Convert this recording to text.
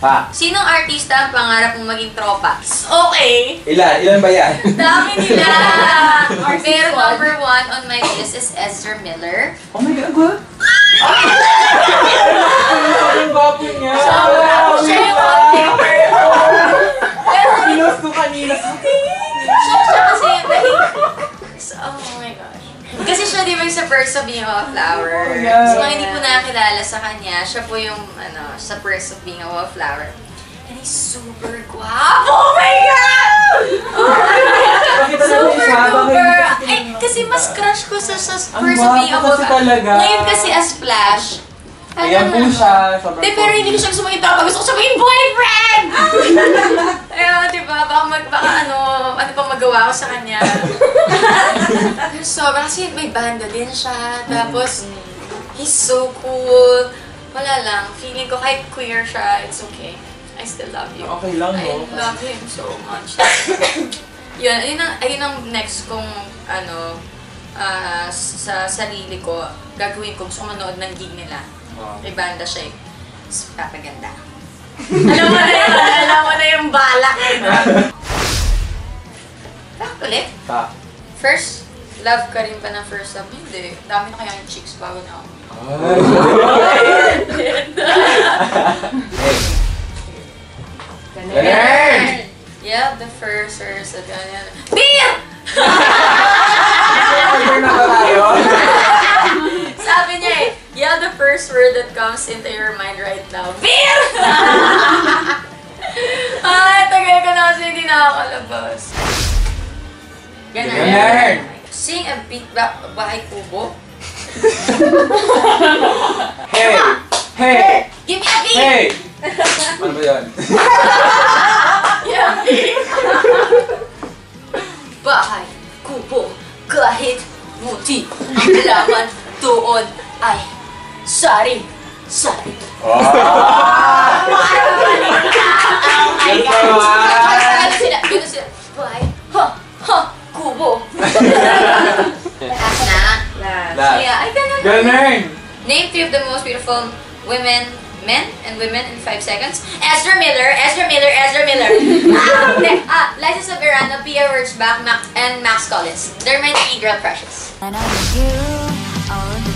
Sinong artista ang pangarap mong maging tropa? Okay. Ilan ba yan? Dami nila. Pero number 1 on my list is Ezra Miller. Oh my God, what? Ang gwapo niya. Siya yung one-taker. Pinost ko kanina. Siya kasi oh my gosh. Kasi siya di ba yung sa Perks of Being a Wallflower. So mga hindi po nakakilala sa kanya, siya po yung sa Perks of Being a Wallflower. And he's super guwapo! Oh my God! Oh my God! Super duper! Eh, kasi mas crush ko sa Perks of Being a Wallflower. Ngayon kasi as Flash, ayan po siya. Pero hindi ko siya gusto maging tropa. Gusto ko siya maging boyfriend! Ayun, diba? Baka ano pang magawa ko sa kanya. Pero sobra kasi may banda din siya. Tapos, he's so cool. Wala lang. Feeling ko kahit queer siya, it's okay. I still love you. Okay lang, no? I love him so much. Ayun ang next kong sa sarili ko, gagawin ko. Gusto ko manood ng gig nila. May banda siya eh. Papaganda. Alam mo na yung balak eh. Bakit ulit? First, love ka rin pa ng first love? Hindi. Dami na kaya yung chicks bago na ako. Ganun! Yeah, the first ganyan. Beer! Sabi niya eh, yell the first word that comes into your mind right now. Beer! Ay, tagal ko na kasi hindi nakakalabas. Ganun. Sing a beat bahay kubo. Hey! Hey! Give me a beat! Hey! Ano ba yan? Yeah, beat! Bahay kubo kahit muti ang laman doon ay sari. Oh my God! Ganun sila. Bahay, kubo. Last na. Yeah, ay ganun. Name 3 of the most beautiful men and women in 5 seconds. Ezra Miller. License of Irana, Pia Wurtzbach, and Max Collins. They're my 3 girl crushes.